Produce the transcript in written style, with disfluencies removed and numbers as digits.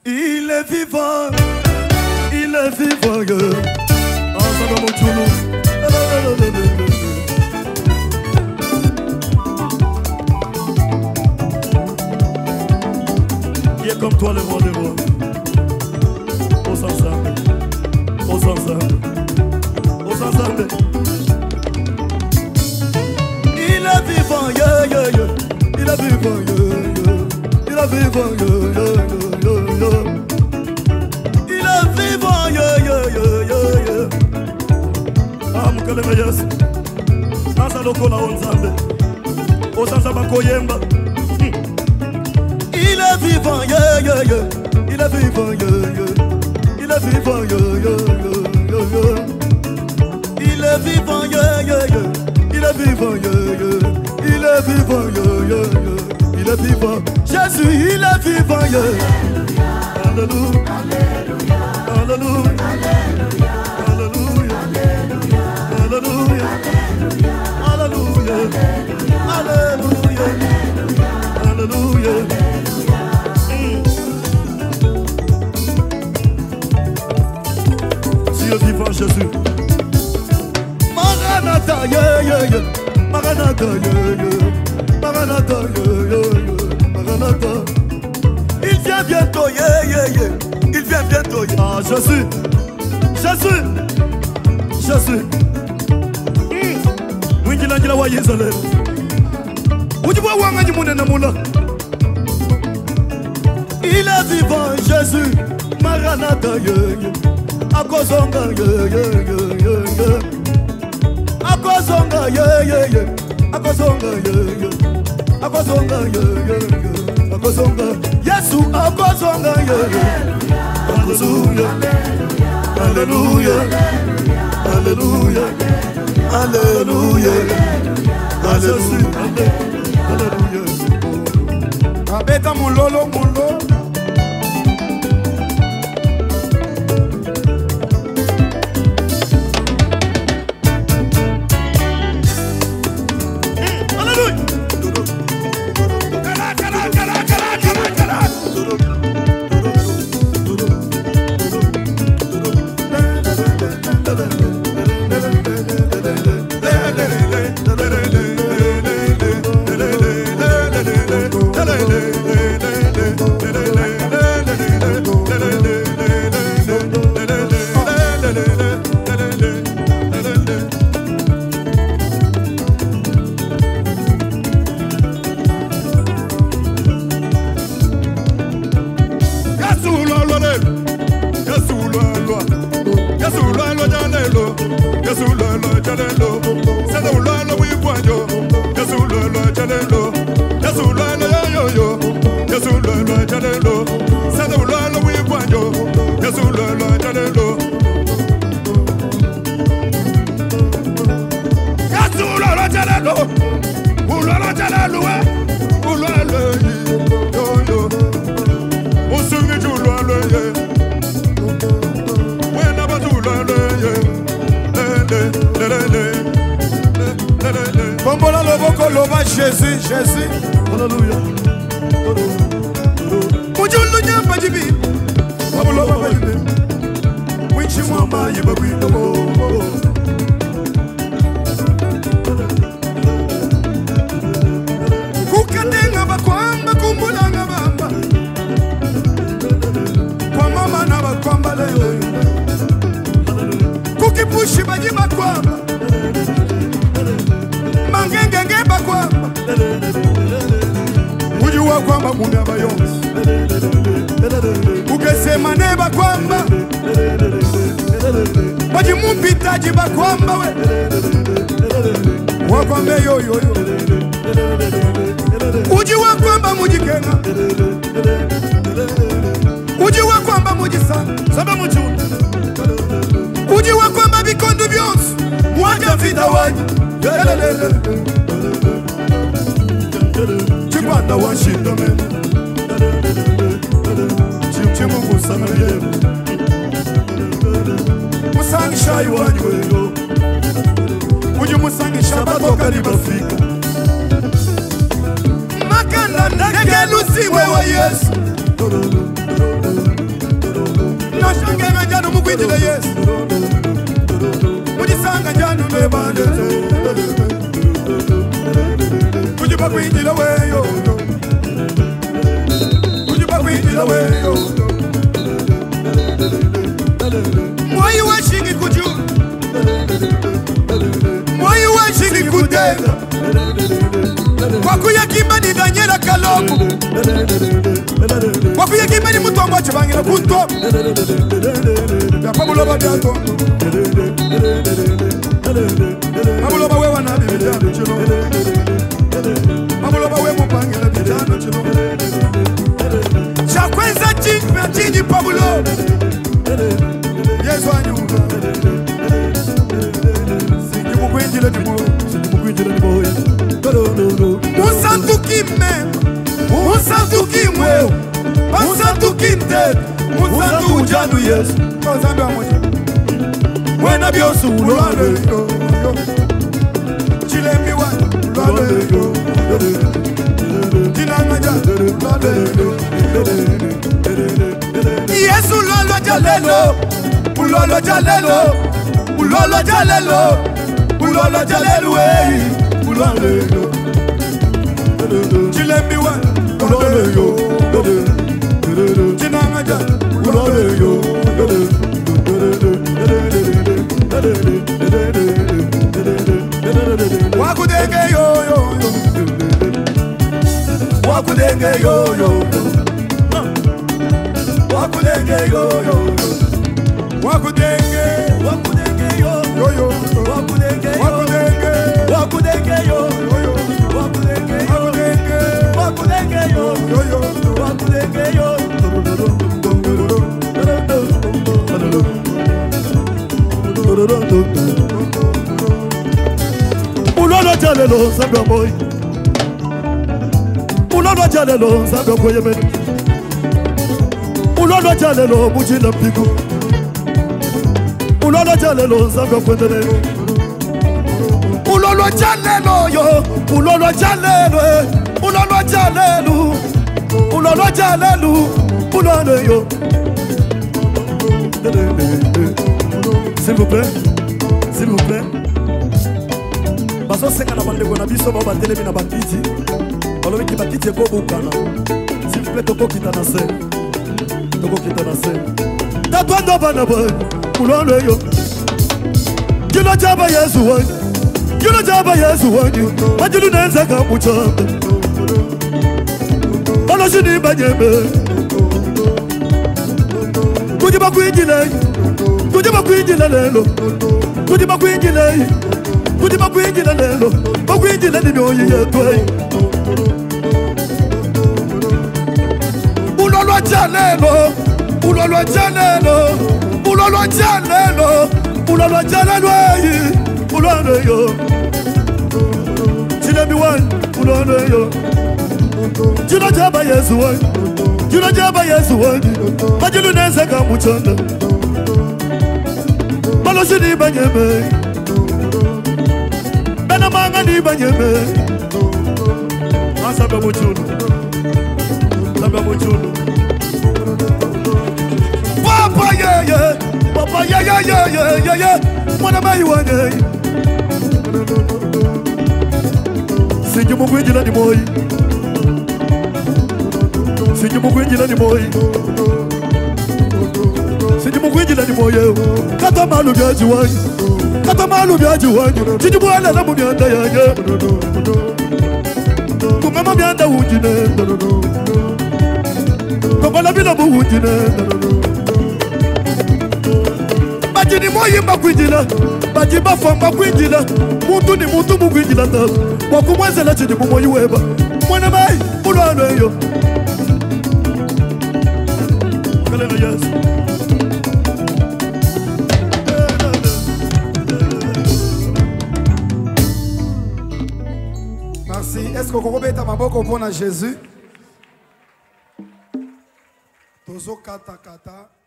Il est vivant, il est vivant. Ensemble mon toulou. Qui est comme toi le roi des rois. On s'ensemble, on s'ensemble, on s'ensemble. Il est vivant, yeah, yeah, yeah. Il est vivant, yeah, yeah. Il est vivant, yeah, yeah, yeah, yeah. Il est vivant, yeah, yeah, yeah, yeah, yeah. Ah, mukele meyes. Nasa loko la onzambe. Osanza bakoyemba. Il est vivant, yeah, yeah, yeah. Il est vivant, yeah, yeah. Il est vivant, yeah, yeah, yeah, yeah. Il est vivant, yeah, yeah, yeah. Il est vivant, yeah, yeah. Il est vivant, yeah, yeah, yeah. Il est vivant. Jésus, il est vivant, yeah. Alléluia. Alléluia. Alléluia. Alléluia. Alléluia. Alléluia. Alléluia. Dieu vivant, Jésus. Maranatha, yeah, yeah, yeah. Maranatha, yeah, yeah. Maranatha, yeah, yeah, yeah. Maranatha. Il vient bientôt, yeah, yeah, yeah. Il vient bientôt, yeah. Ah, Jésus. Jésus. Jésus. Mwingila njila wa Yezale. Ujiwa wanga jimune na mula. Il est vivant, Jésus. Maranatha, yeah, yeah. Akozonga, yeah, yeah, yeah, yeah, yeah. Akozonga, yeah, yeah, yeah. Akozonga, yeah, yeah. Akozonga, yeah, yeah, yeah. Akozonga. Yesu, akozonga, yeah, yeah. Hallelujah. Hallelujah. Hallelujah. Hallelujah. Hallelujah. Hallelujah. Abeta mulolo mulo. Jésus, Jésus, Alléluia. Mujulu nyamba jibi, wabulo babajibi. Wichi mwamba yebabwino. Kukatenga bakwamba kumbulanga bamba. Kwa mama na bakwamba leo. Kukipushi bajiba kwamba. Mangenge bakwamba. Ujua kwamba kuna bayonzi. Ukesema neba kwamba wajimumpitaji bakwamba we wakwambe yoyoyo. Ujua kwamba mujikenga. Ujua kwamba mujisana saba mujuna. Ujua kwamba bikondu byonsi mwaja vita waji. Chibanda washinda mene Chimungu samaye Musangisha iwanywelo Uju musangisha batoka libafika Makanda ngelusiwe wa Yesu yes. Mujisanga njanu bebande. Mujiba kwinjira weyo. Mujiba kwinjira weyo. Moyi washingi kuju. Moyi washingi kutenga. Wakuya kimba ni Daniela Kaloku. Wakuya kimba ni Mutombo Chibangira Kunto. Pamuloba Dato. Pamuloba wewa na bibijano chino. Pamuloba we mupangira bibijano chino. Chakwenza chikme chini Pamulo. Yesu anyuga. Singi mukwinjile ni mo. Singi mukwinjile ni mo. Musantu kime, musantu kimwe, musantu kinte, musantu ujanu Yesu. Musantu amoja. Mwena biosu ulwale yo. Chilemi wa ulwale yo. Jinangaja ulwale yo. Yesu ulwalo jalelo, ulwalo jalelo, ulwalo jalelo, ulwalo jalelo wey, ulwale yo. Chilemi wa ulwale yo. Jinangaja ulwale yo. Wakudenge yo yo yo. Wakudenge yo yo yo. Wakudenge yo yo yo. Wakudenge. Wakudenge yo yo yo. Wakudenge. Wakudenge. Wakudenge yo yo yo. Wakudenge. Wakudenge. Wakudenge yo yo yo. Wakudenge yo. Ulolo jalelo sabe boy. Ulolo jalelo sabe boy yemen. Ulolo jalelo bujila pigu. Ulolo jalelo sabe kwendele. Ulolo jalelo yo. Ulolo jalelo. Ulolo jalelo. Ulolo jalelo. Ulolo yo. S'il vous plaît. S'il vous plaît. Baso senga na bandeko na biso ba telemi na bakiti. Balobi ki bakiti ko bukana. S'il vous plaît toko kita na se. Toko kita na se. Tatwa ndo bana boy. Ulolo yo. Kilo jaba Yesu wani. Kilo jaba Yesu wani. Majulu nenza kamuchanda. Balo shini banyeme. Kujiba kuinjile. Kujiba kuinjile lelo. Kujiba kuinjile. Kujiba kuinjile lelo. Kuinjile ni mioyo yetu. Ulolo jalelo. Ulolo jalelo. Ulolo jalelo. Ulolo jalelo. Ulolo yo. Chilemi wani. Ulolo yo. Jino jaba Yesu wani. Jino jaba Yesu wani. Majulu neza kamuchanda. Malo shini banyeme. Bena manga ni banyeme. Asabe muchulu. Sabe muchulu. Papa ye ye. Papa ye ye ye ye ye ye. Mwana mayi wane. Singi mugwinjila ni moi. Singi mugwinjila ni moi. Singi mugwinjila ni moi. Kata malu byaji wanyu. Kata malu byaji wanyu. Singi mwana na mubyanda yange. Kumema byanda wujine. Kumala bila wujine. Baji ni moi mbakwinjila. Baji bafa mbakwinjila. Muntu ni muntu mugwinjila tazo. Wakumwezela chini mumoyi weba. Mwana mai ulwalo yo. Kalena Yesu. Merci. Est-ce que vous robeta maboko pona Jésus? Tozo kata kata.